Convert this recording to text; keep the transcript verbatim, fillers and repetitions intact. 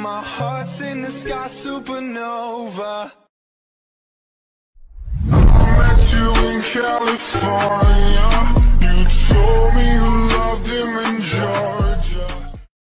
my heart's in the sky, supernova. I met you in California.